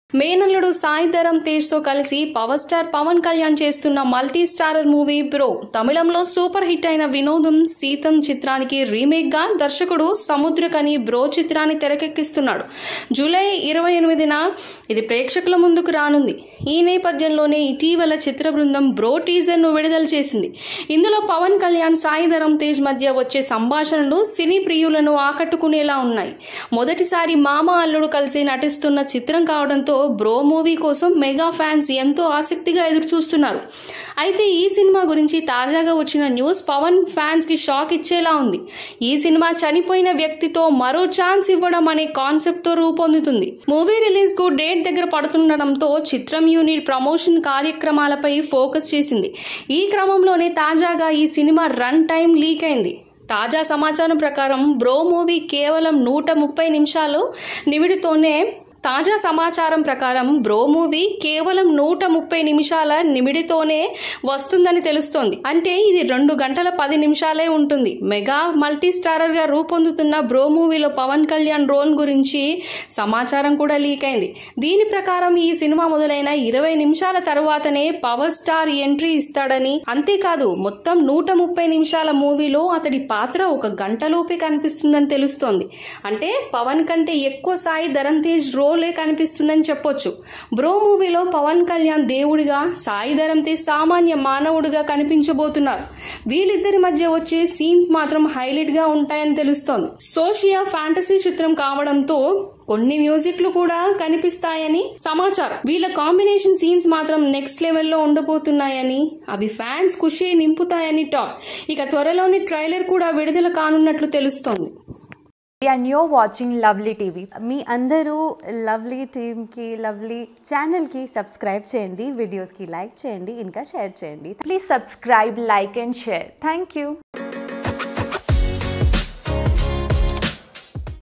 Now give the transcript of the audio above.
మేనల్లుడు సాయి ధరమ్ తేజ్ తో కలిసి పవర్ స్టార్ పవన్ కళ్యాణ్ చేస్తున్న మల్టీ స్టారర్ మూవీ బ్రో తమిళంలో సూపర్ హిట్ అయిన వినోదం సీతం చిత్రానికి రీమేక్ గా దర్శకుడు సముద్రకని బ్రో చిత్రాన్ని తెరకెక్కిస్తున్నాడు. జూలై 28న ఇది ప్రేక్షకుల ముందుకు రానుంది. ఈ నేపథ్యంలోనే ఇటీవల చిత్ర బృందం బ్రో టీజర్ ను విడుదల చేసింది. ఇందులో పవన్ కళ్యాణ్ సాయి ధరమ్ తేజ్ మధ్య వచ్చే సంభాషణలు సినీ ప్రియులను ఆకట్టుకునేలా ఉన్నాయి. మొదటిసారి మామ అల్లుడు కలిసి నటిస్తున్న చిత్రం కావడంతో బ్రో మూవీ కోసం మెగా ఫ్యాన్స్ ఎంతో ఆసక్తిగా ఎదురు చూస్తున్నారు. అయితే ఈ సినిమా గురించి తాజాగా వచ్చిన న్యూస్ పవన్ ఫ్యాన్స్ కి షాక్ ఇచ్చేలా ఉంది. ఈ సినిమా చనిపోయిన వ్యక్తితో మరో ఛాన్స్ ఇవ్వడం అనే కాన్సెప్ట్ తో రూపొందుతుంది. మూవీ రిలీజ్ కు డేట్ దగ్గర పడుతుండటంతో చిత్రం యూనిట్ ప్రమోషన్ కార్యక్రమాలపై ఫోకస్ చేసింది. ఈ క్రమంలోనే తాజాగా ఈ సినిమా రన్ టైం లీక్ అయింది. తాజా సమాచారం ప్రకారం బ్రో మూవీ కేవలం 130 నిమిషాలు నిమిడితోనే వస్తుందని తెలుస్తోంది. అంటే ఇది 2 గంటల 10 నిమిషాలే ఉంటుంది. మెగా మల్టీ స్టారర్ గా రూపొందుతున్న బ్రో మూవీలో పవన్ కళ్యాణ్ రోల్ గురించి సమాచారం కూడా లీక్ అయింది. దీని ప్రకారం ఈ సినిమా మొదలైన 20 నిమిషాల తరువాతనే పవర్ స్టార్ ఎంట్రీ ఇస్తాడని, అంతేకాదు మొత్తం 130 నిమిషాల మూవీలో అతడి పాత్ర 1 గంటలోపే కనిపిస్తుందని తెలుస్తోంది. అంటే పవన్ కంటే ఎక్కువ సాయి ధరమ్ తేజ్ రోలే కనిపిస్తుందని చెప్పొచ్చు. బ్రో మూవీలో పవన్ కళ్యాణ్ దేవుడిగా, సాయి ధరమ్ తేజ్ సామాన్య మానవుడిగా కనిపించబోతున్నారు. వీళ్ళిద్దరి మధ్య వచ్చే సీన్స్ మాత్రం హైలైట్ గా ఉంటాయని తెలుస్తోంది. సోషియా ఫ్యాంటసీ చిత్రం కావడంతో కొన్ని మ్యూజిక్లు కూడా కనిపిస్తాయని సమాచారం. వీళ్ళ కాంబినేషన్ సీన్స్ మాత్రం నెక్స్ట్ లెవెల్లో ఉండబోతున్నాయని, అవి ఫ్యాన్స్ ఖుషి నింపుతాయని టాక్. ఇక త్వరలోని ట్రైలర్ కూడా విడుదల కానున్నట్లు తెలుస్తోంది. And you're watching Lovely TV. మీ అందరూ లవ్లీ టీమ్కి, లవ్లీ ఛానల్కి సబ్స్క్రైబ్ చేయండి, వీడియోస్కి లైక్ చేయండి, ఇంకా షేర్ చేయండి. Please subscribe, like and share. Thank you.